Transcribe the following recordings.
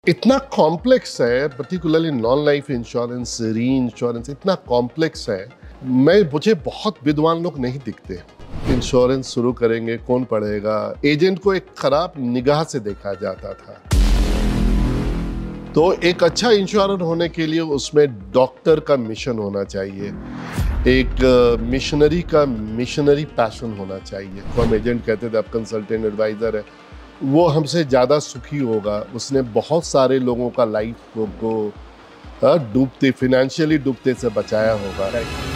इतना कॉम्प्लेक्स है, particularly non life insurance, reinsurance इतना कॉम्प्लेक्स है। मुझे बहुत विद्वान लोग नहीं दिखते। इंश्योरेंस शुरू करेंगे, कौन पढ़ेगा? एजेंट को एक खराब निगाह से देखा जाता था। तो एक अच्छा इंश्योरर होने के लिए उसमें डॉक्टर का मिशन होना चाहिए, एक मिशनरी पैशन होना चाहिए। तो हम एजेंट कहते थे, अब कंसल्टेंट एडवाइजर है, वो हमसे ज़्यादा सुखी होगा। उसने बहुत सारे लोगों का लाइफ को डूबते, फिनेंशियली डूबते से बचाया होगा।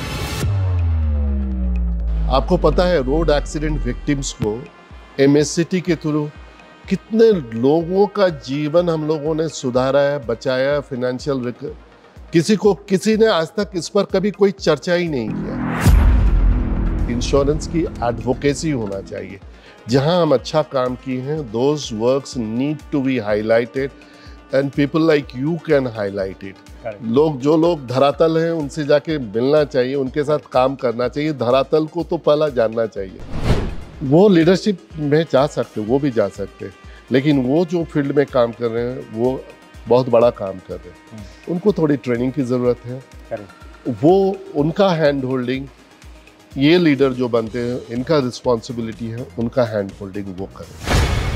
आपको पता है रोड एक्सीडेंट विक्टिम्स को MSCT के थ्रू कितने लोगों का जीवन हम लोगों ने सुधारा है, बचाया। फिनेंशियल किसी ने आज तक इस पर कभी कोई चर्चा ही नहीं किया। इंश्योरेंस की एडवोकेसी होना चाहिए। जहां हम अच्छा काम किए हैं, those works need to be highlighted and people like you can highlight it. जो लोग धरातल हैं उनसे जाके मिलना चाहिए, उनके साथ काम करना चाहिए। धरातल को तो पहला जानना चाहिए। वो लीडरशिप में जा सकते, वो भी जा सकते, लेकिन वो जो फील्ड में काम कर रहे हैं वो बहुत बड़ा काम कर रहे हैं। उनको थोड़ी ट्रेनिंग की ज़रूरत है। वो उनका हैंड होल्डिंग, ये लीडर जो बनते हैं इनका रिस्पॉन्सिबिलिटी है, उनका हैंड होल्डिंग वो करें।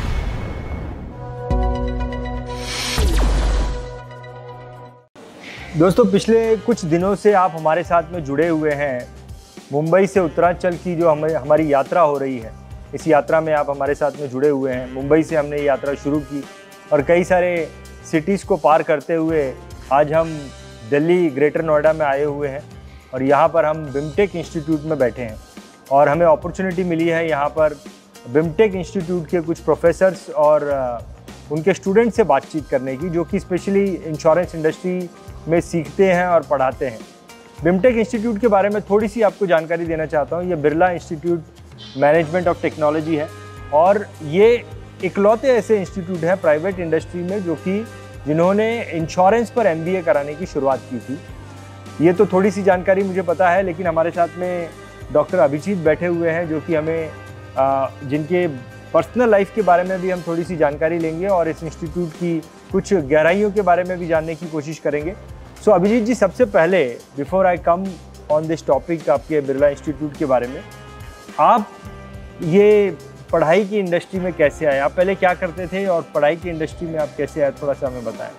दोस्तों, पिछले कुछ दिनों से आप हमारे साथ में जुड़े हुए हैं। मुंबई से उत्तरांचल की जो हमारी यात्रा हो रही है, इस यात्रा में आप हमारे साथ में जुड़े हुए हैं। मुंबई से हमने ये यात्रा शुरू की और कई सारे सिटीज़ को पार करते हुए आज हम दिल्ली ग्रेटर नोएडा में आए हुए हैं और यहाँ पर हम बिमटेक इंस्टीट्यूट में बैठे हैं और हमें अपॉर्चुनिटी मिली है यहाँ पर बिमटेक इंस्टीट्यूट के कुछ प्रोफेसर्स और उनके स्टूडेंट से बातचीत करने की, जो कि स्पेशली इंश्योरेंस इंडस्ट्री में सीखते हैं और पढ़ाते हैं। बिमटेक इंस्टीट्यूट के बारे में थोड़ी सी आपको जानकारी देना चाहता हूँ। ये Birla institute management of technology है और ये इकलौते ऐसे इंस्टीट्यूट हैं प्राइवेट इंडस्ट्री में जिन्होंने इंश्योरेंस पर MBA कराने की शुरुआत की थी। ये तो थोड़ी सी जानकारी मुझे पता है, लेकिन हमारे साथ में डॉक्टर अभिजीत बैठे हुए हैं जो कि हमें जिनके पर्सनल लाइफ के बारे में भी हम थोड़ी सी जानकारी लेंगे और इस इंस्टीट्यूट की कुछ गहराइयों के बारे में भी जानने की कोशिश करेंगे। सो अभिजीत जी, सबसे पहले before I come on this topic आपके बिरला इंस्टीट्यूट के बारे में, आप ये पढ़ाई की इंडस्ट्री में कैसे आए? आप पहले क्या करते थे और पढ़ाई की इंडस्ट्री में आप कैसे आए, थोड़ा सा हमें बताएं।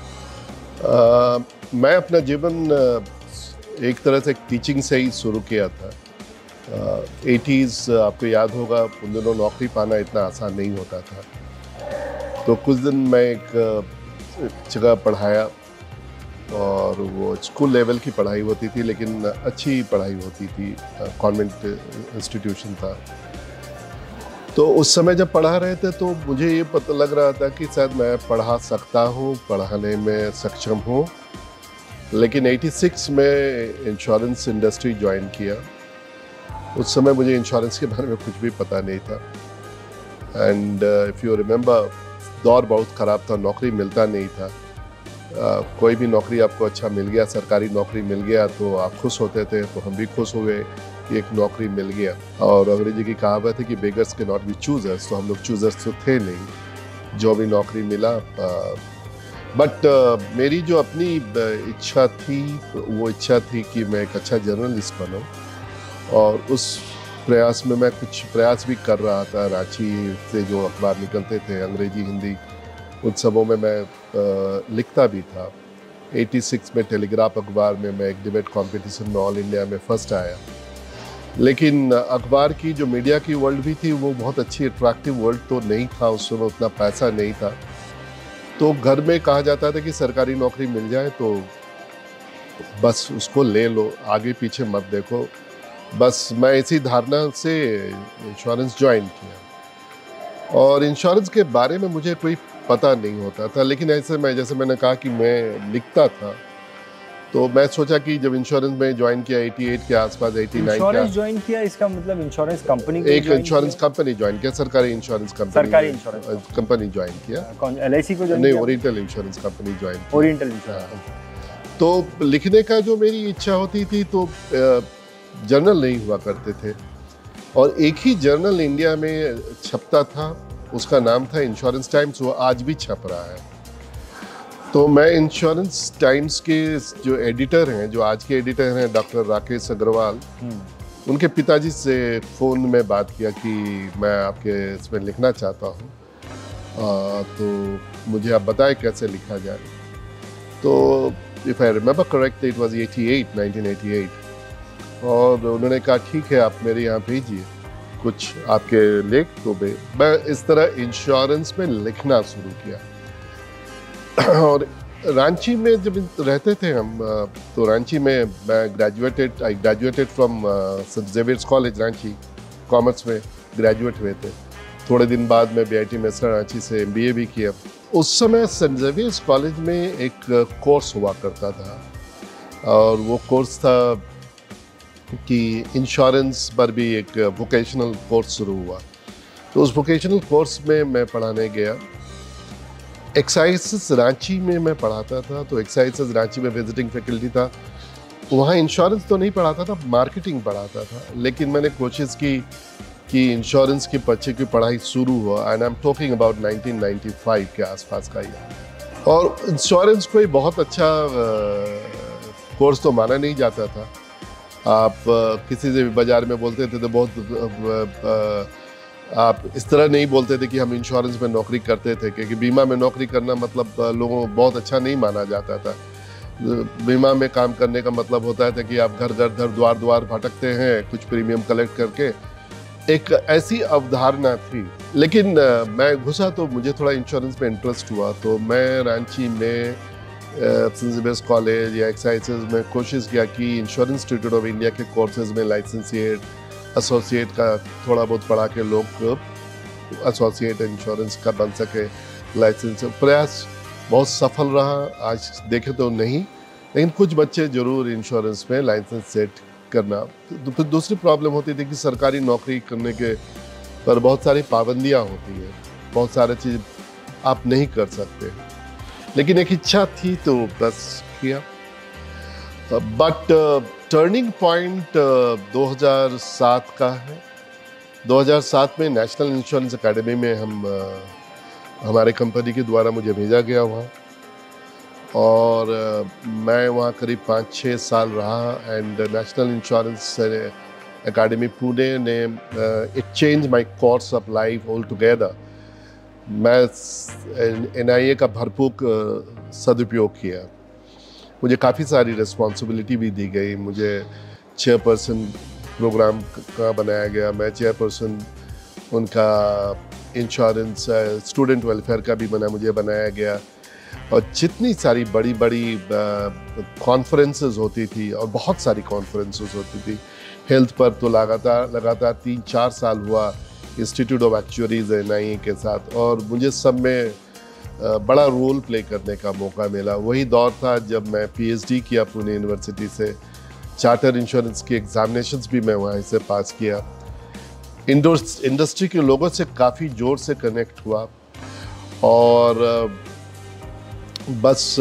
मैं अपना जीवन एक तरह से टीचिंग से ही शुरू किया था। 80s आपको याद होगा, उन दिनों नौकरी पाना इतना आसान नहीं होता था। तो कुछ दिन मैं एक जगह पढ़ाया और वो स्कूल लेवल की पढ़ाई होती थी, लेकिन अच्छी पढ़ाई होती थी। कॉन्वेंट इंस्टीट्यूशन था। तो उस समय जब पढ़ा रहे थे तो मुझे ये पता लग रहा था कि शायद मैं पढ़ा सकता हूँ, पढ़ाने में सक्षम हूँ। लेकिन 86 में इंश्योरेंस इंडस्ट्री ज्वाइन किया। उस समय मुझे इंश्योरेंस के बारे में कुछ भी पता नहीं था। एंड इफ़ यू रिमेंबर, दौर बहुत ख़राब था, नौकरी मिलता नहीं था। कोई भी नौकरी आपको अच्छा मिल गया, सरकारी नौकरी मिल गया तो आप खुश होते थे। तो हम भी खुश हुए कि एक नौकरी मिल गया। और अंग्रेजी की कहावत है कि बेगर्स के नॉट बी चूजर्स, तो हम लोग चूजर्स तो थे नहीं, जो भी नौकरी मिला। बट मेरी जो अपनी इच्छा थी, वो इच्छा थी कि मैं एक अच्छा जर्नलिस्ट बनूं, और उस प्रयास में मैं कुछ प्रयास भी कर रहा था। रांची से जो अखबार निकलते थे, अंग्रेजी हिंदी, उन सबों में मैं लिखता भी था। 86 में टेलीग्राफ अखबार में मैं एक डिबेट कंपटीशन में ऑल इंडिया में फर्स्ट आया। लेकिन अखबार की जो मीडिया की वर्ल्ड भी थी, वो बहुत अच्छी अट्रैक्टिव वर्ल्ड तो नहीं था। उस समय उतना पैसा नहीं था। तो घर में कहा जाता था कि सरकारी नौकरी मिल जाए तो बस उसको ले लो, आगे पीछे मत देखो। बस मैं इसी धारणा से इंश्योरेंस ज्वाइन किया और इंश्योरेंस के बारे में मुझे कोई पता नहीं होता था। लेकिन जैसे मैंने कहा कि मैं लिखता था, तो मैं सोचा कि जब इंश्योरेंस में ज्वाइन किया 88 के आसपास, 89 इंश्योरेंस ज्वाइन किया, इसका मतलब इंश्योरेंस कंपनी एक इंश्योरेंस कंपनी ज्वाइन किया, सरकारी इंश्योरेंस कंपनी ज्वाइन किया। कौन, LIC को ज्वाइन नहीं, किया? ओरिएंटल इंश्योरेंस कंपनी ज्वाइन किया। Oriental insurance. तो लिखने का जो मेरी इच्छा होती थी, तो जर्नल नहीं हुआ करते थे और एक ही जर्नल इंडिया में छपता था, उसका नाम था इंश्योरेंस टाइम्स। वो आज भी छप रहा है। तो मैं इंश्योरेंस टाइम्स के जो एडिटर हैं, जो आज के एडिटर हैं डॉक्टर राकेश अग्रवाल, उनके पिताजी से फ़ोन में बात किया कि मैं आपके इसमें लिखना चाहता हूँ, तो मुझे आप बताएं कैसे लिखा जाए। तो if I remember correct it was 1988, और उन्होंने कहा ठीक है आप मेरे यहाँ भेजिए कुछ आपके लेख। तो मैं इस तरह इंश्योरेंस में लिखना शुरू किया। और रांची में जब रहते थे हम, तो रांची में I graduated from Saint Xavier's college Ranchi, commerce में ग्रेजुएट हुए थे। थोड़े दिन बाद में बीआईटी मेसरा रांची से एमबीए भी किया। उस समय सेंट जेवियर्स कॉलेज में एक कोर्स हुआ करता था, और वो कोर्स था कि इंश्योरेंस पर भी एक वोकेशनल कोर्स शुरू हुआ। तो उस वोकेशनल कोर्स में मैं पढ़ाने गया। एक्साइसेस रांची में मैं पढ़ाता था, तो एक्साइसेस रांची में विजिटिंग फैकल्टी था। वहाँ इंश्योरेंस तो नहीं पढ़ाता था, मार्केटिंग पढ़ाता था। लेकिन मैंने कोशिश की कि इंश्योरेंस के बच्चे की पढ़ाई शुरू हुआ, and I am talking about 1995 के आसपास का ये। और इंश्योरेंस कोई बहुत अच्छा कोर्स तो माना नहीं जाता था। आप किसी से भी बाज़ार में बोलते थे तो बहुत आप इस तरह नहीं बोलते थे कि हम इंश्योरेंस में नौकरी करते थे, क्योंकि बीमा में नौकरी करना मतलब लोगों को बहुत अच्छा नहीं माना जाता था। बीमा में काम करने का मतलब होता था कि आप घर घर द्वार द्वार भटकते हैं कुछ प्रीमियम कलेक्ट करके, एक ऐसी अवधारणा थी। लेकिन मैं घुसा तो मुझे थोड़ा इंश्योरेंस में इंटरेस्ट हुआ। तो मैं रांची में सेंट जेवियर्स कॉलेज या एक्साइसेस में कोशिश किया कि इंश्योरेंस इंस्टीट्यूट ऑफ इंडिया के कोर्सेज में लाइसेंसिएट, एसोसिएट का थोड़ा बहुत पढ़ा के लोग एसोसिएट इंश्योरेंस का बन सके, लाइसेंस। प्रयास बहुत सफल रहा, आज देखें तो नहीं, लेकिन कुछ बच्चे जरूर इंश्योरेंस में लाइसेंस सेट करना। तो फिर दूसरी प्रॉब्लम होती थी कि सरकारी नौकरी करने के पर बहुत सारी पाबंदियां होती हैं, बहुत सारे चीज़ आप नहीं कर सकते। लेकिन एक इच्छा थी तो बस किया। बट टर्निंग पॉइंट 2007 का है। 2007 में नेशनल इंश्योरेंस एकेडमी में हमारे कंपनी के द्वारा मुझे भेजा गया वहाँ, और मैं वहाँ करीब 5-6 साल रहा। And national insurance academy Pune ने it change my course of life all together. मैं एनआईए का भरपूर सदुपयोग किया। मुझे काफ़ी सारी रिस्पॉन्सिबिलिटी भी दी गई। मुझे चेयरपर्सन प्रोग्राम का बनाया गया, मैं चेयरपर्सन उनका इंश्योरेंस स्टूडेंट वेलफेयर का भी मुझे बनाया गया। और जितनी सारी बड़ी बड़ी कॉन्फ्रेंसेस होती थी, और बहुत सारी कॉन्फ्रेंसेस होती थी हेल्थ पर, तो लगातार 3-4 साल हुआ इंस्टीट्यूट ऑफ एक्चुअरीज एनआईए के साथ, और मुझे सब में बड़ा रोल प्ले करने का मौका मिला। वही दौर था जब मैं पीएचडी किया पुणे यूनिवर्सिटी से। चार्टर इंश्योरेंस की एग्जामिनेशंस भी मैं वहीं से पास किया। इंडस्ट्री के लोगों से काफ़ी जोर से कनेक्ट हुआ, और बस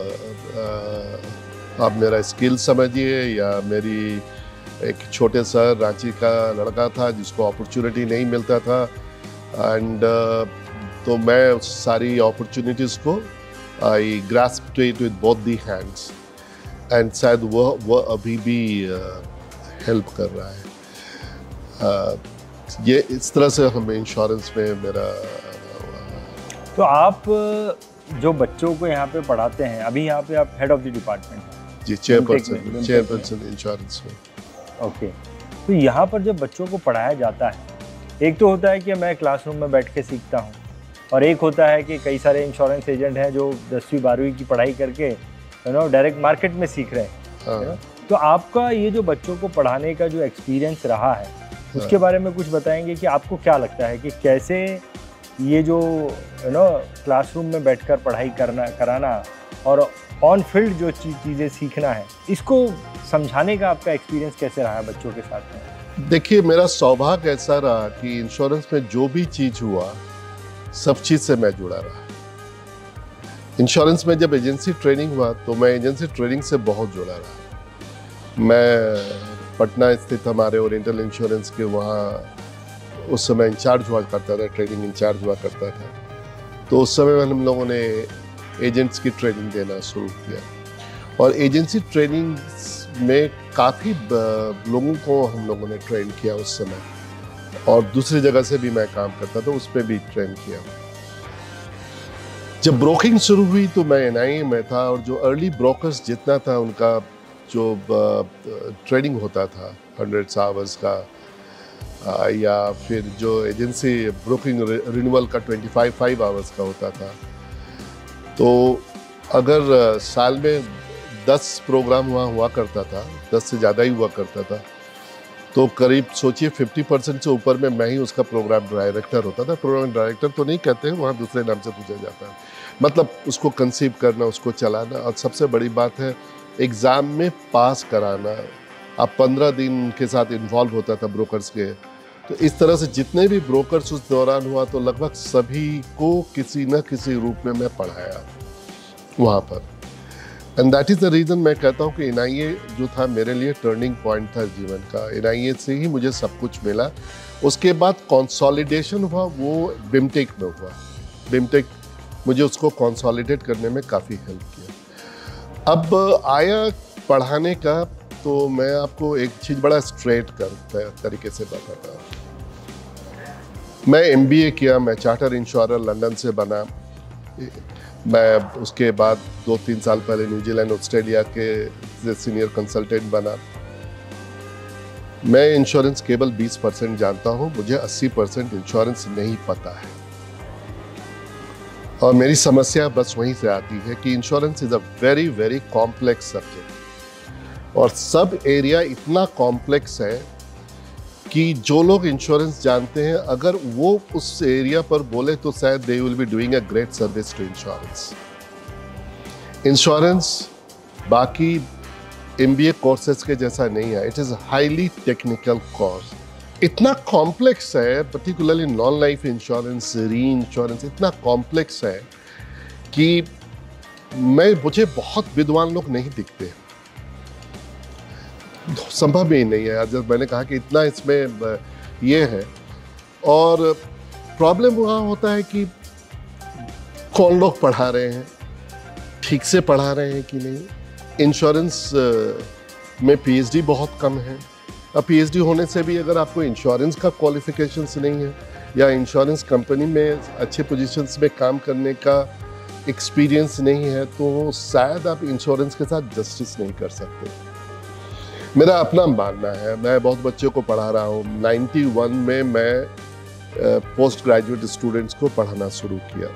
आप मेरा स्किल समझिए, या मेरी एक छोटे सा रांची का लड़का था जिसको अपॉर्चुनिटी नहीं मिलता था, एंड तो मैं उस सारी अपॉर्चुनिटीज़ को I grasped it with both the hands, and शायद वो अभी भी हेल्प कर रहा है। ये इस तरह से हमें इंश्योरेंस में मेरा। तो आप जो बच्चों को यहाँ पे पढ़ाते हैं, अभी यहाँ पे आप हेड ऑफ द डिपार्टमेंट हैं? जी, चेयरपर्सन इंश्योरेंस में। ओके। तो यहाँ पर जब बच्चों को पढ़ाया जाता है, एक तो होता है कि मैं क्लासरूम में बैठ के सीखता हूँ, और एक होता है कि कई सारे इंश्योरेंस एजेंट हैं जो 10वीं 12वीं की पढ़ाई करके डायरेक्ट मार्केट में सीख रहे हैं। तो आपका ये जो बच्चों को पढ़ाने का जो एक्सपीरियंस रहा है, उसके बारे में कुछ बताएंगे कि आपको क्या लगता है कि कैसे ये जो क्लासरूम में बैठकर पढ़ाई कराना और ऑन फील्ड जो चीज़ें सीखना है, इसको समझाने का आपका एक्सपीरियंस कैसे रहा है बच्चों के साथ में? देखिए, मेरा सौभाग्य ऐसा रहा कि इंश्योरेंस में जो भी चीज़ हुआ सब चीज़ से मैं जुड़ा रहा। इंश्योरेंस में जब एजेंसी ट्रेनिंग हुआ तो मैं एजेंसी ट्रेनिंग से बहुत जुड़ा रहा। मैं पटना स्थित हमारे ओरिएंटल इंश्योरेंस के वहाँ उस समय इंचार्ज हुआ करता था, ट्रेनिंग इंचार्ज हुआ करता था। तो उस समय हम लोगों ने एजेंट्स की ट्रेनिंग देना शुरू किया। और एजेंसी ट्रेनिंग में काफ़ी लोगों को हम लोगों ने ट्रेन किया उस समय, और दूसरी जगह से भी मैं काम करता था, उस पर भी ट्रेन किया। जब ब्रोकिंग शुरू हुई तो मैं NIA में था, और जो अर्ली ब्रोकर्स जितना था उनका जो ट्रेनिंग होता था 100 आवर्स का, या फिर जो एजेंसी ब्रोकिंग रिन्यूअल का 25 आवर्स का होता था, तो अगर साल में 10 प्रोग्राम हुआ करता था, 10 से ज़्यादा ही हुआ करता था, तो करीब सोचिए 50% से ऊपर में मैं ही उसका प्रोग्राम डायरेक्टर होता था। प्रोग्राम डायरेक्टर तो नहीं कहते हैं, वहाँ दूसरे नाम से पूछा जाता है। मतलब उसको कंसीव करना, उसको चलाना, और सबसे बड़ी बात है एग्ज़ाम में पास कराना। अब 15 दिन के साथ इन्वॉल्व होता था ब्रोकर्स के, तो इस तरह से जितने भी ब्रोकर्स उस दौरान हुआ तो लगभग सभी को किसी न किसी रूप में मैं पढ़ाया वहाँ पर। And that is the reason मैं कहता हूँ कि NIA जो था मेरे लिए टर्निंग पॉइंट था जीवन का। NIA से ही मुझे सब कुछ मिला। उसके बाद कंसोलिडेशन हुआ, वो BIMTech में हुआ। BIMTech मुझे उसको कंसोलिडेट करने में काफ़ी हेल्प किया। अब आया पढ़ाने का, तो मैं आपको एक चीज़ बड़ा स्ट्रेट तरीके से बताता हूँ। मैं MBA किया, मैं चार्टर इंश्योरर लंदन से बना। मैं उसके बाद 2-3 साल पहले न्यूजीलैंड ऑस्ट्रेलिया के सीनियर कंसल्टेंट बना। मैं इंश्योरेंस केवल 20% जानता हूँ, मुझे 80% इंश्योरेंस नहीं पता है। और मेरी समस्या बस वहीं से आती है कि insurance is a very very complex subject, और सब एरिया इतना कॉम्प्लेक्स है कि जो लोग इंश्योरेंस जानते हैं, अगर वो उस एरिया पर बोले तो शायद they will be doing a great service to insurance. Insurance बाकी MBA कोर्सेज के जैसा नहीं है। It is highly technical course, इतना कॉम्प्लेक्स है, particularly non life insurance, reinsurance इतना कॉम्प्लेक्स है कि मुझे बहुत विद्वान लोग नहीं दिखते, संभव ही नहीं है। जब मैंने कहा कि इतना इसमें ये है, और प्रॉब्लम वहाँ होता है कि कौन लोग पढ़ा रहे हैं, ठीक से पढ़ा रहे हैं कि नहीं। इंश्योरेंस में PhD बहुत कम है। अब PhD होने से भी अगर आपको इंश्योरेंस का क्वालिफिकेशंस नहीं है, या इंश्योरेंस कंपनी में अच्छे पोजीशंस में काम करने का एक्सपीरियंस नहीं है, तो शायद आप इंश्योरेंस के साथ जस्टिस नहीं कर सकते। मेरा अपना मानना है, मैं बहुत बच्चों को पढ़ा रहा हूँ। 91 में मैं पोस्ट ग्रेजुएट स्टूडेंट्स को पढ़ाना शुरू किया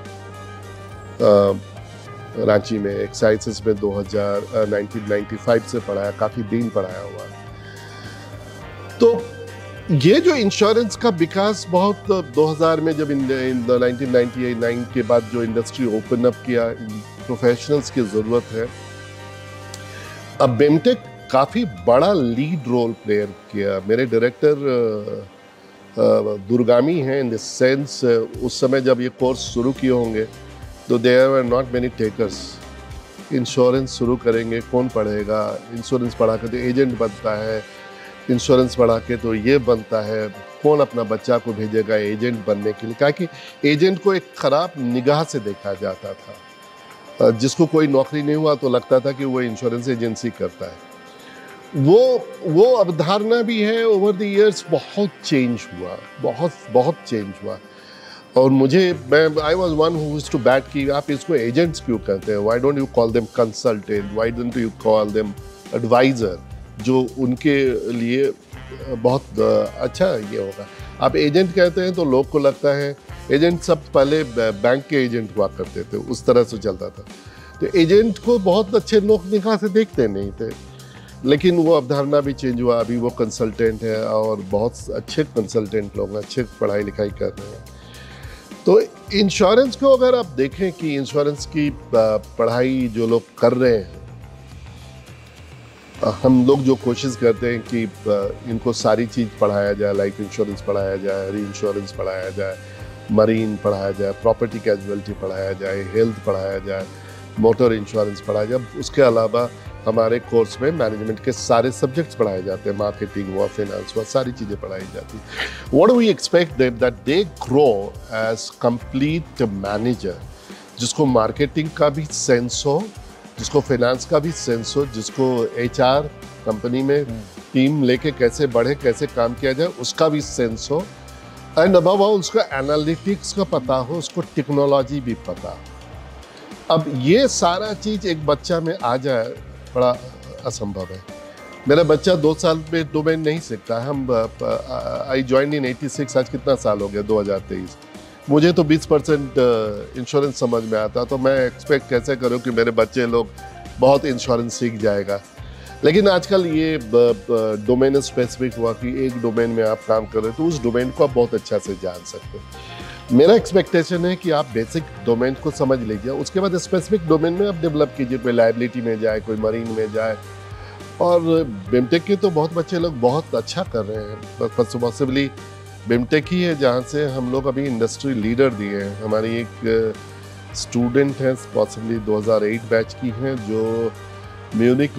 रांची में। एक्साइसिस में 1995 से पढ़ाया, काफ़ी दिन पढ़ाया हुआ। तो ये जो इंश्योरेंस का विकास बहुत 2000 में, जब 1999 के बाद जो इंडस्ट्री ओपन अप किया, प्रोफेशनल्स की ज़रूरत है। अब BIMTech काफ़ी बड़ा लीड रोल प्लेयर किया। मेरे डायरेक्टर दुर्गामी हैं इन द सेंस, उस समय जब ये कोर्स शुरू किए होंगे तो there were not many takers. Insurance शुरू करेंगे, कौन पढ़ेगा? इंश्योरेंस पढ़ा के तो एजेंट बनता है, इंश्योरेंस पढ़ा के तो ये बनता है, कौन अपना बच्चा को भेजेगा एजेंट बनने के लिए? कहा कि एजेंट को एक ख़राब निगाह से देखा जाता था। जिसको कोई नौकरी नहीं हुआ तो लगता था कि वो इंश्योरेंस एजेंसी करता है। वो अवधारणा भी है, ओवर द इयर्स बहुत चेंज हुआ, बहुत चेंज हुआ। और I was one who used to bat कि आप इसको एजेंट्स क्यों कहते हैं? Why don't you call them consultant, why don't you call them advisor, जो उनके लिए बहुत अच्छा ये होगा। आप एजेंट कहते हैं तो लोग को लगता है एजेंट सब पहले बैंक के एजेंट हुआ करते थे, उस तरह से चलता था। तो एजेंट को बहुत अच्छे लोग निगाह से देखते नहीं थे, लेकिन वो अवधारणा भी चेंज हुआ। अभी वो कंसल्टेंट है, और बहुत अच्छे कंसल्टेंट लोग अच्छे पढ़ाई लिखाई कर रहे हैं। तो इंश्योरेंस को अगर आप देखें कि इंश्योरेंस की पढ़ाई जो लोग कर रहे हैं, हम लोग जो कोशिश करते हैं कि इनको सारी चीज़ पढ़ाया जाए, लाइफ इंश्योरेंस पढ़ाया जाए, री इंश्योरेंस पढ़ाया जाए, मरीन पढ़ाया जाए, प्रॉपर्टी कैजुअलिटी पढ़ाया जाए, हेल्थ पढ़ाया जाए, मोटर इंश्योरेंस पढ़ाया जाए। उसके अलावा हमारे कोर्स में मैनेजमेंट के सारे सब्जेक्ट्स पढ़ाए जाते हैं, मार्केटिंग हुआ, फाइनेंस हुआ, सारी चीज़ें पढ़ाई जाती हैं। What do we expect that they grow as complete manager, जिसको मार्केटिंग का भी सेंस हो, जिसको फाइनेंस का भी सेंस हो, जिसको एचआर कंपनी में टीम लेके कैसे बढ़े, कैसे काम किया जाए उसका भी सेंस हो, एंड अबव ऑल उसका एनालिटिक्स का पता हो, उसको टेक्नोलॉजी भी पता हो। अब ये सारा चीज़ एक बच्चा में आ जाए बड़ा असंभव है। मेरा बच्चा 2 साल में डोमेन नहीं सीखता है। हम आई ज्वाइन इन 86, आज कितना साल हो गया, 2023। मुझे तो 20% इंश्योरेंस समझ में आता, तो मैं एक्सपेक्ट कैसे करूं कि मेरे बच्चे लोग बहुत इंश्योरेंस सीख जाएगा। लेकिन आजकल ये डोमेन स्पेसिफिक हुआ कि एक डोमेन में आप काम कर रहे हो तो उस डोमेन को आप बहुत अच्छा से जान सकते हो। मेरा एक्सपेक्टेशन है कि आप बेसिक डोमेन को समझ लीजिए, उसके बाद स्पेसिफिक डोमेन में आप डेवलप कीजिए। कोई लाइबिलिटी में जाए, कोई मरीन में जाए। और बिमटेक के तो बहुत बच्चे लोग बहुत अच्छा कर रहे हैं। पॉसिबली बिमटेक ही है जहाँ से हम लोग अभी इंडस्ट्री लीडर दिए हैं। हमारी एक स्टूडेंट है, पॉसिबली 2008 बैच की हैं, जो म्यूनिक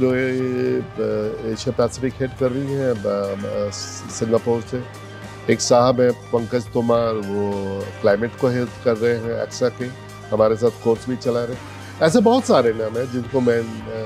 एशिया पैसिफिक हेड कर रही हैं सिंगापुर से। एक साहब है पंकज तोमार, वो क्लाइमेट को हेल्प कर रहे हैं एक्सा के, हमारे साथ कोर्स भी चला रहे हैं। ऐसे बहुत सारे नाम हैं जिनको मैं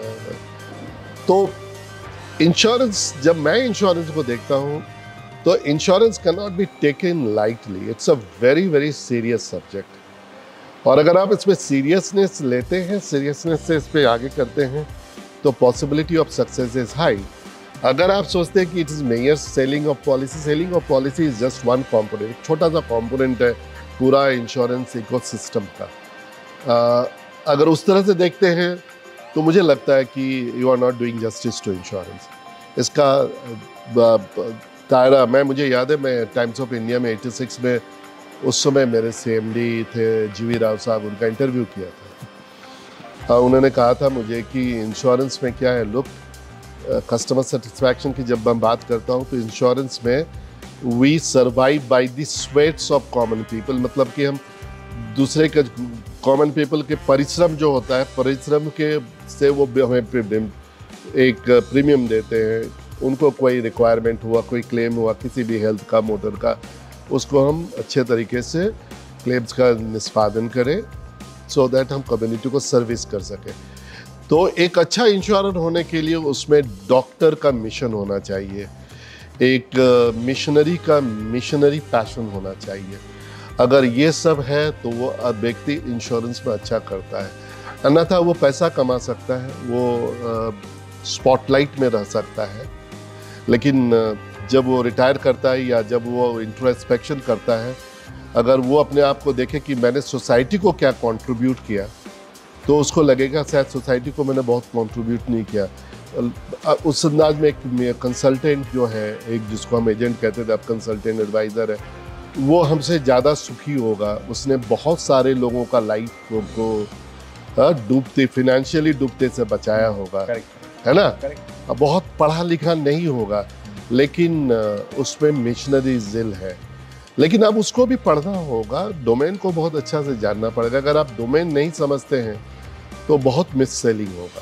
तो इंश्योरेंस, जब मैं इंश्योरेंस को देखता हूँ तो insurance can not be taken lightly. It's a very very serious subject. और अगर आप इसमें सीरियसनेस लेते हैं, सीरियसनेस से इस पर आगे करते हैं, तो possibility of success is high. अगर आप सोचते हैं कि it is mere selling of policy is just one component, छोटा सा कॉम्पोनेंट है पूरा इंश्योरेंस इकोसिस्टम का। अगर उस तरह से देखते हैं तो मुझे लगता है कि you are not doing justice to insurance. इसका दायरा, मुझे याद है, मैं टाइम्स ऑफ इंडिया में 86 में, उस समय मेरे CMD थे GV राव साहब, उनका इंटरव्यू किया था। उन्होंने कहा था मुझे कि इंश्योरेंस में क्या है, लुक, कस्टमर सेटिस्फैक्शन की जब मैं बात करता हूँ तो इंश्योरेंस में we survive by the sweats of common people. मतलब कि हम दूसरे के, कॉमन पीपल के परिश्रम जो होता है, परिश्रम के से वो हमें एक प्रीमियम देते हैं। उनको कोई रिक्वायरमेंट हुआ, कोई क्लेम हुआ किसी भी हेल्थ का, मोटर का, उसको हम अच्छे तरीके से क्लेम्स का निष्पादन करें, सो दैट हम कम्युनिटी को सर्विस कर सकें। तो एक अच्छा इंश्योरर होने के लिए उसमें डॉक्टर का मिशन होना चाहिए, एक मिशनरी पैशन होना चाहिए। अगर ये सब है तो वो व्यक्ति इंश्योरेंस में अच्छा करता है। अन्यथा वो पैसा कमा सकता है, वो स्पॉटलाइट में रह सकता है, लेकिन जब वो रिटायर करता है या जब वो इंट्रोस्पेक्शन करता है, अगर वो अपने आप को देखे कि मैंने सोसाइटी को क्या कंट्रीब्यूट किया, तो उसको लगेगा शायद सोसाइटी को मैंने बहुत कंट्रीब्यूट नहीं किया। उस अंदाज में एक कंसल्टेंट जो है, एक जिसको हम एजेंट कहते थे, अब कंसल्टेंट एडवाइज़र है, वो हमसे ज़्यादा सुखी होगा। उसने बहुत सारे लोगों का लाइफ को डूबते, फिनेंशियली डूबते से बचाया होगा, है ना। बहुत पढ़ा लिखा नहीं होगा, लेकिन उसमें मिशनरी जिल है। लेकिन अब उसको भी पढ़ना होगा, डोमेन को बहुत अच्छा से जानना पड़ेगा। अगर आप डोमेन नहीं समझते हैं तो बहुत मिस सेलिंग होगा।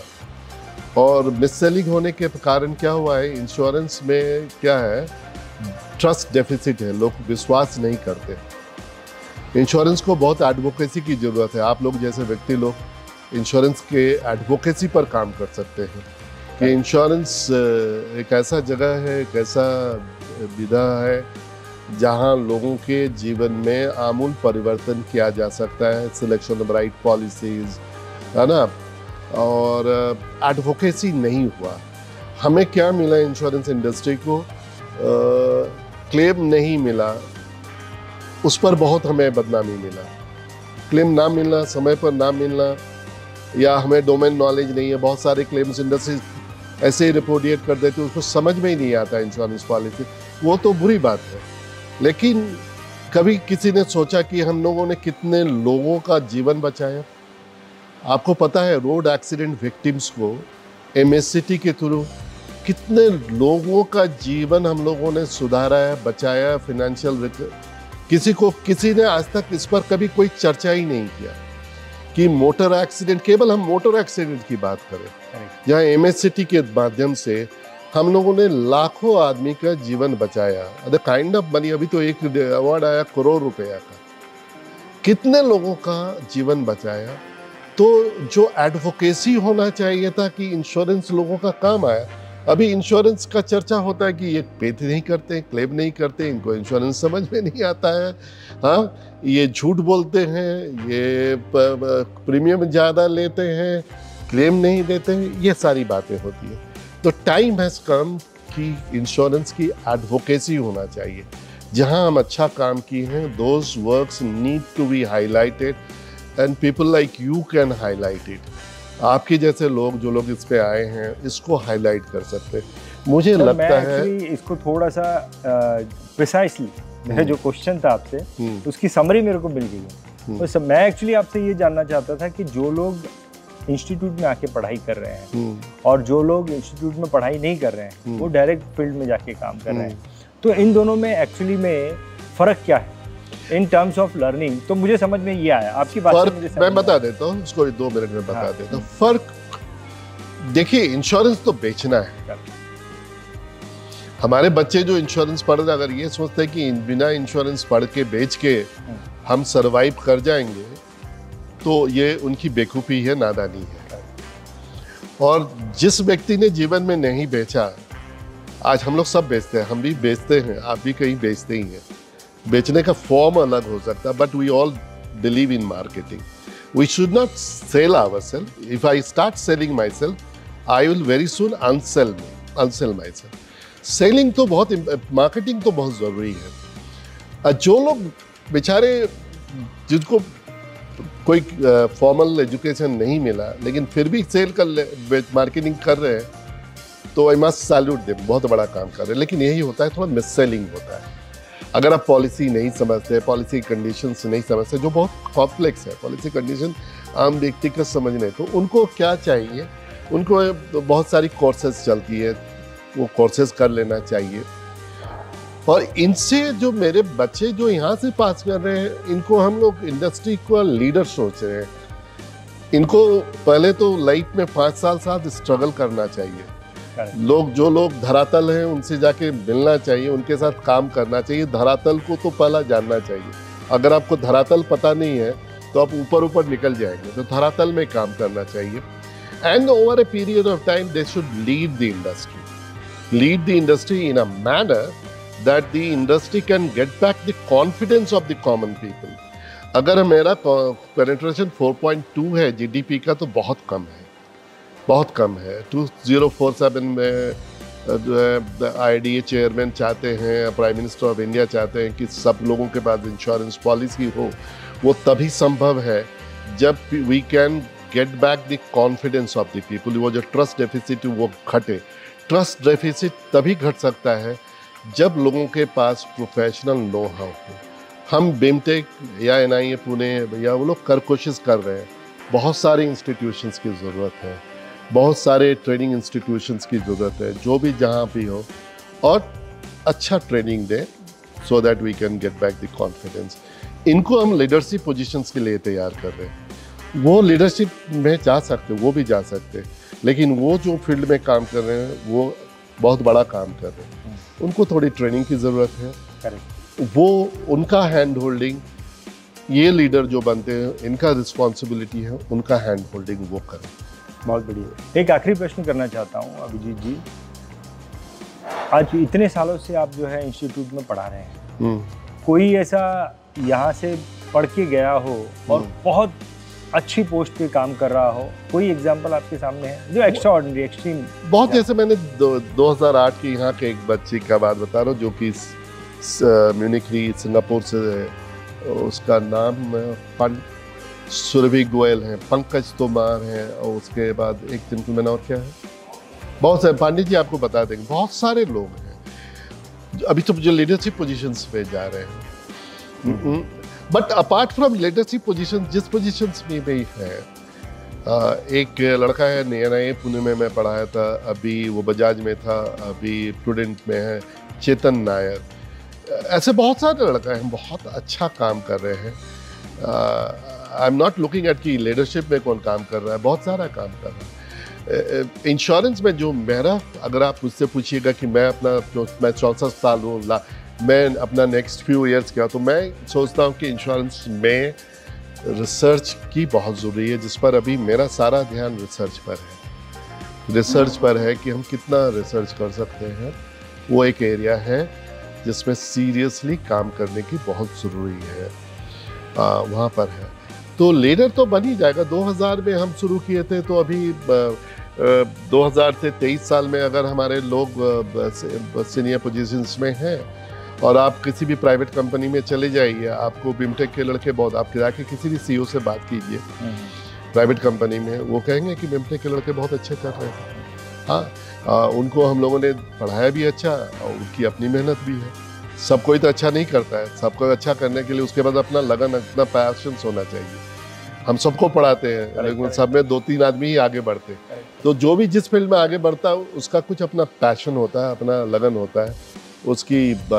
और मिस सेलिंग होने के कारण क्या हुआ है, इंश्योरेंस में क्या है, ट्रस्ट डेफिसिट है, लोग विश्वास नहीं करते। इंश्योरेंस को बहुत एडवोकेसी की ज़रूरत है। आप लोग जैसे व्यक्ति लोग इंश्योरेंस के एडवोकेसी पर काम कर सकते हैं कि इंश्योरेंस एक ऐसा जगह है, एक ऐसा विधा है जहां लोगों के जीवन में आमूल परिवर्तन किया जा सकता है। सिलेक्शन ऑफ राइट पॉलिसीज, है ना। और एडवोकेसी नहीं हुआ। हमें क्या मिला इंश्योरेंस इंडस्ट्री को, क्लेम नहीं मिला, उस पर बहुत हमें बदनामी मिला। क्लेम ना मिलना, समय पर ना मिलना, या हमें डोमेन नॉलेज नहीं है। बहुत सारे क्लेम्स इंडस्ट्री ऐसे ही रिपोर्टिएट कर देते, उसको समझ में ही नहीं आता इंश्योरेंस पॉलिसी। वो तो बुरी बात है, लेकिन कभी किसी ने सोचा कि हम लोगों ने कितने लोगों का जीवन बचाया। आपको पता है, रोड एक्सीडेंट विक्टिम्स को MSCT के थ्रू कितने लोगों का जीवन हम लोगों ने सुधारा है, बचाया। फिनेंशियल, किसी ने आज तक इस पर कभी कोई चर्चा ही नहीं किया कि मोटर एक्सीडेंट, केवल हम मोटर एक्सीडेंट की बात करें, जहाँ MSCT के माध्यम से हम लोगों ने लाखों आदमी का जीवन बचाया। द काइंड ऑफ मनी, अभी तो एक अवार्ड आया करोड़ रुपया का, कितने लोगों का जीवन बचाया। तो जो एडवोकेसी होना चाहिए था कि इंश्योरेंस लोगों का काम आया, अभी इंश्योरेंस का चर्चा होता है कि ये पे नहीं करते, क्लेम नहीं करते, इनको इंश्योरेंस समझ में नहीं आता है, हाँ ये झूठ बोलते हैं, ये प्रीमियम ज़्यादा लेते हैं, क्लेम नहीं देते हैं, ये सारी बातें होती है। तो टाइम हैज़ कम कि इंश्योरेंस की एडवोकेसी होना चाहिए। जहां हम अच्छा काम किए हैं, those works need to be highlighted and people like you can highlight it. आपके जैसे लोग, जो लोग इस पे आए हैं, इसको हाईलाइट कर सकते हैं। मुझे लगता है इसको थोड़ा सा प्रिसाइसली मेरा जो क्वेश्चन था आपसे उसकी समरी मेरे को मिल गई है। तो मैं एक्चुअली आपसे ये जानना चाहता था कि जो लोग इंस्टीट्यूट में आके पढ़ाई कर रहे हैं और जो लोग इंस्टीट्यूट में पढ़ाई नहीं कर रहे हैं, वो डायरेक्ट फील्ड में जाके काम कर रहे हैं, तो इन दोनों में एक्चुअली में फ़र्क क्या है इन टर्म्स ऑफ लर्निंग? तो मुझे समझ में ये आया आपकी बात से, मुझे मैं बता देता हूँ, इसको 2 मिनट में बता देता हूँ। फर्क देखिए, इंश्योरेंस तो बेचना है। हमारे बच्चे जो इंश्योरेंस पढ़ रहे, अगर ये सोचते हैं कि बिना इंश्योरेंस पढ़ के बेच के हम सरवाइव कर जाएंगे, तो ये उनकी बेवकूफ़ी है, नादानी है। और जिस व्यक्ति ने जीवन में नहीं बेचा, आज हम लोग सब बेचते हैं, हम भी बेचते हैं, आप भी कहीं बेचते ही हैं। बेचने का फॉर्म अलग हो सकता है, but we all believe in marketing. We should not sell ourself. If I start selling myself, I will very soon unsell myself. Selling तो बहुत, मार्केटिंग तो बहुत ज़रूरी है। जो लोग बेचारे, जिनको कोई फॉर्मल एजुकेशन नहीं मिला लेकिन फिर भी सेल कर मार्केटिंग कर रहे हैं, तो आई मस्ट सैल्यूट देम, बहुत बड़ा काम कर रहे हैं। लेकिन यही होता है, थोड़ा मिस सेलिंग होता है। अगर आप पॉलिसी नहीं समझते, पॉलिसी कंडीशंस नहीं समझते, जो बहुत कॉम्प्लेक्स है पॉलिसी कंडीशन, आम व्यक्ति को समझने, तो उनको क्या चाहिए, उनको बहुत सारी कोर्सेज चलती है, वो कोर्सेज कर लेना चाहिए। और इनसे जो मेरे बच्चे जो यहाँ से पास कर रहे हैं, इनको हम लोग इंडस्ट्री को लीडर सोच रहे हैं। इनको पहले तो लाइफ में 5 साल साथ स्ट्रगल करना चाहिए। जो लोग धरातल हैं, उनसे जाके मिलना चाहिए, उनके साथ काम करना चाहिए। धरातल को तो पहला जानना चाहिए। अगर आपको धरातल पता नहीं है तो आप ऊपर निकल जाएंगे, तो धरातल में काम करना चाहिए। And over a period of time they should lead the industry in a manner that the industry can get back the confidence of the common people. अगर मेरा पेनिट्रेशन 4.2 है जीडीपी का, तो बहुत कम है। 2047 में जो है IDA चेयरमैन चाहते हैं, प्राइम मिनिस्टर ऑफ इंडिया चाहते हैं कि सब लोगों के पास इंश्योरेंस पॉलिसी हो। वो तभी संभव है जब we can get back the confidence of the people. वो जो ट्रस्ट डेफिसिट वो घटे। ट्रस्ट डेफिसिट तभी घट सकता है जब लोगों के पास प्रोफेशनल नो हाउ हो। हम बिमटेक या NIA पुणे या वो लोग कोशिश कर रहे हैं। बहुत सारे इंस्टीट्यूशंस की ज़रूरत है, बहुत सारे ट्रेनिंग इंस्टीट्यूशंस की ज़रूरत है, जो भी जहाँ भी हो, और अच्छा ट्रेनिंग दें so that we can get back the confidence. इनको हम लीडरशिप पोजीशंस के लिए तैयार कर रहे हैं। वो लीडरशिप में जा सकते, वो भी जा सकते, लेकिन वो जो फील्ड में काम कर रहे हैं, वो बहुत बड़ा काम कर रहे हैं, उनको थोड़ी ट्रेनिंग की ज़रूरत है। वो उनका हैंड होल्डिंग, ये लीडर जो बनते हैं, इनका रिस्पॉन्सिबिलिटी है, उनका हैंड होल्डिंग वो करें। बहुत बढ़िया। एक आखिरी प्रश्न करना चाहता हूँ अभिजीत जी, आज इतने सालों से आप जो है इंस्टीट्यूट में पढ़ा रहे हैं, कोई ऐसा यहाँ से पढ़ के गया हो और बहुत अच्छी पोस्ट पे काम कर रहा हो, कोई एग्जांपल आपके सामने है जो एक्स्ट्राऑर्डिनरी, एक्सट्रीम? बहुत, जैसे मैंने 2008 के यहाँ के एक बच्चे का बात बता रहा हूँ, जो कि म्यूनिख सिंगापुर से, उसका नाम सुरभि गोयल है, पंकज तोमार है, और उसके बाद एक जेंटलमैन और क्या है, बहुत सारे, पांडित जी आपको बता देंगे। बहुत सारे लोग हैं अभी तो जो लीडरशिप पोजीशंस पे जा रहे हैं। But apart from leadership position, जिस पोजीशंस में भी है, एक लड़का है NIA पुणे में मैं पढ़ाया था, अभी वो बजाज में था, अभी प्रूडेंट में है, चेतन नायर। ऐसे बहुत सारे लड़का हैं, बहुत अच्छा काम कर रहे हैं। I am not looking at कि लीडरशिप में कौन काम कर रहा है, बहुत सारा काम कर रहा है। इंश्योरेंस में जो मेरा, अगर आप मुझसे पूछिएगा कि मैं अपना, जो मैं 64 साल हूँ, मैं अपना नेक्स्ट फ्यू ईयर्स क्या, तो मैं सोचता हूँ कि इंश्योरेंस में रिसर्च की बहुत ज़रूरी है, जिस पर अभी मेरा सारा ध्यान रिसर्च पर है। रिसर्च पर है कि हम कितना रिसर्च कर सकते हैं। वो एक एरिया है जिसमें सीरियसली काम करने की बहुत ज़रूरी है, वहाँ पर है। तो लीडर तो बन ही जाएगा। 2000 में हम शुरू किए थे, तो अभी 2000 से 23 साल में अगर हमारे लोग सीनियर पोजीशंस में हैं, और आप किसी भी प्राइवेट कंपनी में चले जाइए, आपको बिमटेक के लड़के बहुत, आप जाके किसी भी सीईओ से बात कीजिए प्राइवेट कंपनी में, वो कहेंगे कि बिमटेक के लड़के बहुत अच्छे कर रहे हैं। हाँ, उनको हम लोगों ने पढ़ाया भी अच्छा, और उनकी अपनी मेहनत भी है। सब कोई तो अच्छा नहीं करता है, सबको अच्छा करने के लिए उसके बाद अपना लगन, अपना पैशन होना चाहिए। हम सबको पढ़ाते हैं, लेकिन सब में 2-3 आदमी ही आगे बढ़ते हैं। तो जो भी जिस फील्ड में आगे बढ़ता है, उसका कुछ अपना पैशन होता है, अपना लगन होता है, उसकी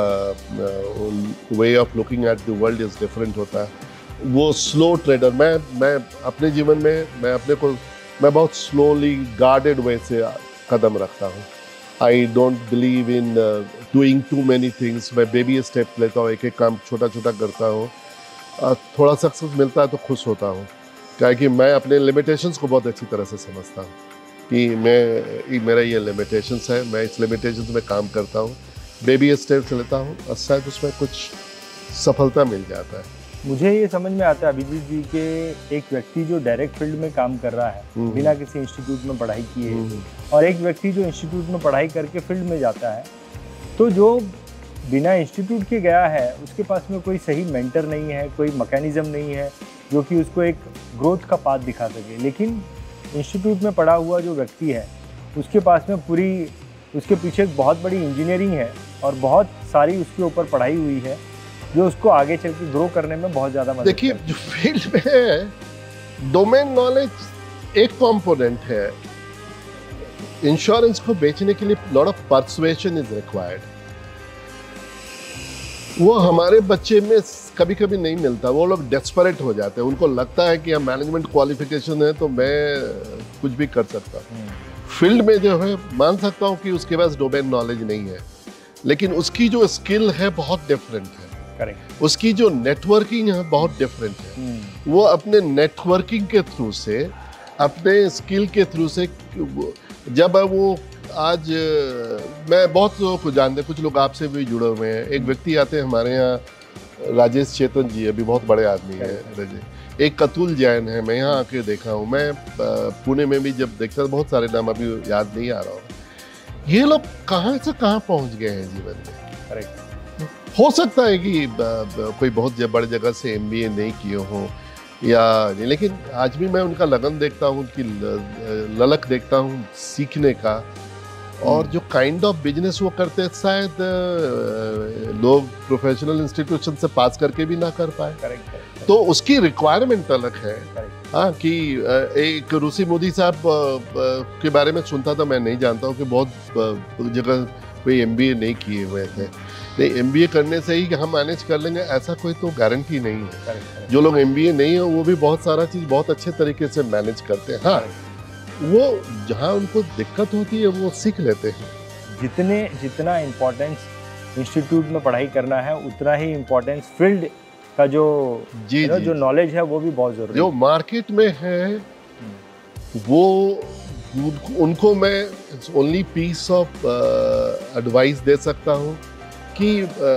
way of looking at the world is different होता है। वो स्लो ट्रेडर, मैं अपने जीवन में मैं बहुत स्लोली गार्डेड वे से कदम रखता हूँ। I don't believe in doing too many things. मैं बेबी स्टेप लेता हूँ, एक एक काम छोटा छोटा करता हूँ। थोड़ा सक्सेस मिलता है तो खुश होता हूँ, क्या कि मैं अपने लिमिटेशंस को बहुत अच्छी तरह से समझता हूँ कि मेरा ये लिमिटेशंस है, मैं इस लिमिटेशंस में काम करता हूँ, बेबी स्टेप्स लेता हूँ, और शायद उसमें कुछ सफलता मिल जाता है। मुझे ये समझ में आता है अभिजीत जी के एक व्यक्ति जो डायरेक्ट फील्ड में काम कर रहा है बिना किसी इंस्टीट्यूट में पढ़ाई किए, और एक व्यक्ति जो इंस्टीट्यूट में पढ़ाई करके फील्ड में जाता है, तो जो बिना इंस्टीट्यूट के गया है उसके पास में कोई सही मेंटर नहीं है, कोई मैकेनिज्म नहीं है जो कि उसको एक ग्रोथ का पाथ दिखा सके। लेकिन इंस्टीट्यूट में पढ़ा हुआ जो व्यक्ति है, उसके पास में उसके पीछे एक बहुत बड़ी इंजीनियरिंग है और बहुत सारी उसके ऊपर पढ़ाई हुई है, जो उसको आगे चल के ग्रो करने में बहुत ज़्यादा मदद। देखिए, जो फील्ड में है, डोमेन नॉलेज एक कंपोनेंट है। इंश्योरेंस को बेचने के लिए lot of persuasion is required. वो हमारे बच्चे में कभी कभी नहीं मिलता। वो लोग डेस्परेट हो जाते हैं, उनको लगता है कि हम मैनेजमेंट क्वालिफिकेशन है तो मैं कुछ भी कर सकता हूँ। फील्ड में जो है, मान सकता हूँ कि उसके पास डोमेन नॉलेज नहीं है, लेकिन उसकी जो स्किल है बहुत डिफरेंट है। करेक्ट। उसकी जो नेटवर्किंग है बहुत डिफरेंट है। वो अपने नेटवर्किंग के थ्रू से, अपने स्किल के थ्रू से, जब वो आज मैं बहुत लोगों को जानते, कुछ लोग आपसे भी जुड़े हुए हैं। एक व्यक्ति आते हैं हमारे यहाँ, राजेश चेतन जी, अभी बहुत बड़े आदमी है। एक कतुल जैन है, मैं यहाँ आके देखा हूँ। मैं पुणे में भी जब देखता था, बहुत सारे नाम अभी याद नहीं आ रहा हूँ। ये लोग कहाँ से कहाँ पहुँच गए हैं जीवन में। करेक्ट। हो सकता है कि कोई बहुत बड़ी जगह से MBA नहीं किए हों या, लेकिन आज भी मैं उनका लगन देखता हूँ, उनकी ललक देखता हूँ सीखने का, और जो काइंड ऑफ बिजनेस वो करते हैं, शायद लोग प्रोफेशनल इंस्टीट्यूशन से पास करके भी ना कर पाए। करेक्ट। तो उसकी रिक्वायरमेंट अलग है। हाँ, कि एक ऋषि मोदी साहब के बारे में सुनता था, मैं नहीं जानता हूँ कि बहुत जगह कोई MBA नहीं किए हुए थे। नहीं, MBA करने से ही हम मैनेज कर लेंगे ऐसा कोई तो गारंटी नहीं है। जो लोग MBA नहीं है वो भी बहुत सारा चीज़ बहुत अच्छे तरीके से मैनेज करते हैं। हाँ, वो जहाँ उनको दिक्कत होती है वो सीख लेते हैं। जितना इम्पोर्टेंस इंस्टीट्यूट में पढ़ाई करना है, उतना ही इम्पोर्टेंस फील्ड का जो नॉलेज है वो भी बहुत ज़रूरी है। जो मार्केट में है वो उनको मैं ओनली पीस ऑफ एडवाइस दे सकता हूँ कि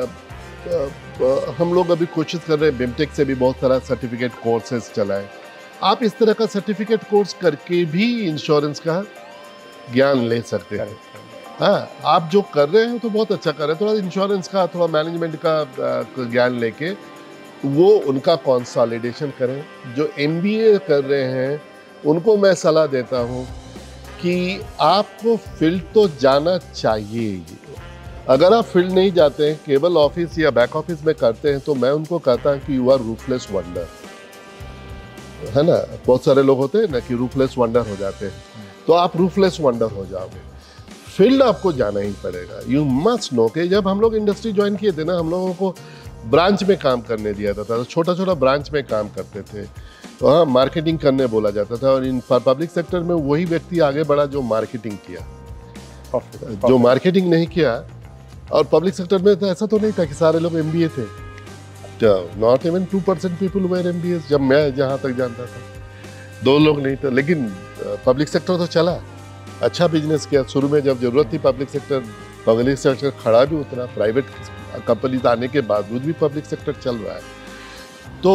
हम लोग अभी कोशिश कर रहे हैं, बिमटेक से भी बहुत सारा सर्टिफिकेट कोर्सेज चलाएं। आप इस तरह का सर्टिफिकेट कोर्स करके भी इंश्योरेंस का ज्ञान ले सकते हैं। हाँ, आप जो कर रहे हैं तो बहुत अच्छा कर रहे हैं। थोड़ा इंश्योरेंस का, थोड़ा मैनेजमेंट का ज्ञान लेके वो उनका कंसोलिडेशन करें। जो MBA कर रहे हैं उनको मैं सलाह देता हूँ कि आपको फील्ड तो जाना चाहिए। अगर आप फील्ड नहीं जाते हैं, केवल ऑफिस या बैक ऑफिस में करते हैं, तो मैं उनको कहता हूँ कि यू आर रूफलेस वंडर, है ना। बहुत सारे लोग होते हैं ना कि रूफलेस वंडर हो जाते हैं, तो आप रूफलेस वंडर हो जाओगे। फील्ड आपको जाना ही पड़ेगा। यू मस्ट नो कि जब हम लोग इंडस्ट्री ज्वाइन किए थे ना, हम लोगों को ब्रांच में काम करने दिया जाता था, छोटा छोटा ब्रांच में काम करते थे। तो हाँ, मार्केटिंग करने बोला जाता था, और इन पब्लिक सेक्टर में वही व्यक्ति आगे बढ़ा जो मार्केटिंग किया। जो मार्केटिंग नहीं किया, और पब्लिक सेक्टर में तो ऐसा तो नहीं था कि सारे लोग MBA थे। Not even 2% people were MBA जब मैं जहाँ तक जानता था, 2 लोग नहीं थे। लेकिन पब्लिक सेक्टर तो चला, अच्छा बिजनेस किया। शुरू में जब जरूरत थी पब्लिक सेक्टर खड़ा भी उतना, प्राइवेट कंपनीज आने के बावजूद भी पब्लिक सेक्टर चल रहा है। तो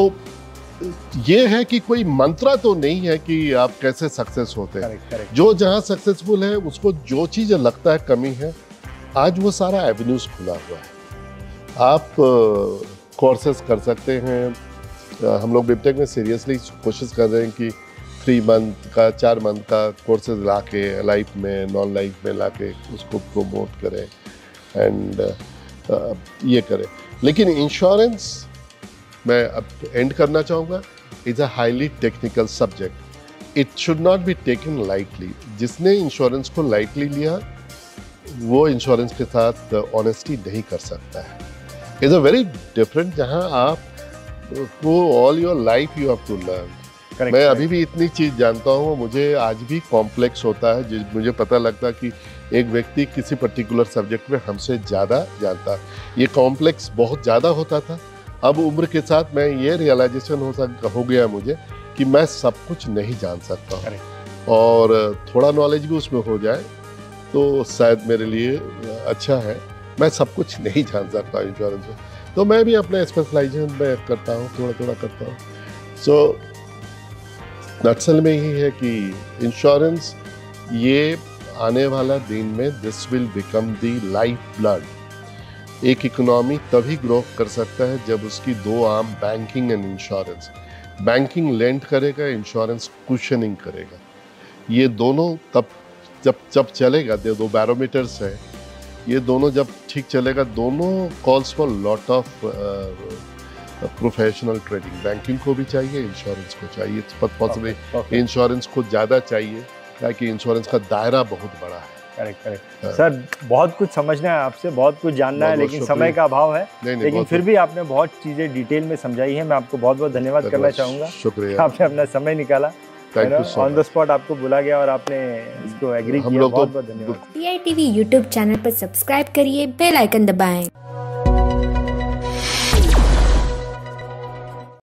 ये है कि कोई मंत्रा तो नहीं है कि आप कैसे सक्सेस होते हैं। correct. जो जहाँ सक्सेसफुल है उसको जो चीज़ लगता है कमी है, आज वो सारा एवेन्यूज खुला हुआ है। आप कोर्सेज कर सकते हैं। हम लोग बिबटेक में सीरियसली कोशिश कर रहे हैं कि 3 मंथ का 4 मंथ का कोर्सेज ला के लाइफ में नॉन लाइफ में ला के उसको प्रमोट करें एंड ये करें। लेकिन इंश्योरेंस, मैं अब एंड करना चाहूँगा, is a highly technical subject. It should not be taken lightly. जिसने इंश्योरेंस को लाइटली लिया वो इंश्योरेंस के साथ ऑनेस्टी नहीं कर सकता है। इज़ अ वेरी डिफरेंट, जहाँ आप वो all your life you have to learn. मैं अभी भी इतनी चीज़ जानता हूँ, मुझे आज भी कॉम्प्लेक्स होता है। मुझे पता लगता है कि एक व्यक्ति किसी पर्टिकुलर सब्जेक्ट में हमसे ज़्यादा जानता है। ये कॉम्प्लेक्स बहुत ज़्यादा होता था। अब उम्र के साथ मैं ये रियलाइजेशन हो गया मुझे कि मैं सब कुछ नहीं जान सकता हूँ, और थोड़ा नॉलेज भी उसमें हो जाए तो शायद मेरे लिए अच्छा है। मैं सब कुछ नहीं जान सकता इंश्योरेंस में, तो मैं भी अपने स्पेशलाइजेशन में करता हूँ, थोड़ा थोड़ा करता हूँ। सो नक्सल में ही है कि इंश्योरेंस ये आने वाला दिन में this will become the life blood. एक इकोनॉमी तभी ग्रो कर सकता है जब उसकी 2 arm, banking and insurance. Banking lend करेगा, इंश्योरेंस कुशनिंग करेगा। ये दोनों तब जब चलेगा, 2 बैरोमीटर्स है, ये दोनों जब ठीक चलेगा, दोनों calls for lot of professional trading. Banking को भी चाहिए, इंश्योरेंस को चाहिए, पॉसिबली इंश्योरेंस को ज़्यादा चाहिए ताकि इंश्योरेंस का दायरा बहुत बड़ा है। करेक्ट सर, बहुत कुछ समझना है आपसे, बहुत कुछ जानना है, लेकिन समय का अभाव है। लेकिन फिर भी आपने बहुत चीज़ें डिटेल में समझाई है। मैं आपको बहुत बहुत धन्यवाद करना चाहूँगा। शुक्रिया, आपने अपना समय निकाला, ऑन द स्पॉट आपको बुला गया और आपने इसको एग्री किया। बहुत बहुत धन्यवाद। PITV YouTube चैनल पर सब्सक्राइब करिए, बेल आइकन दबाएं।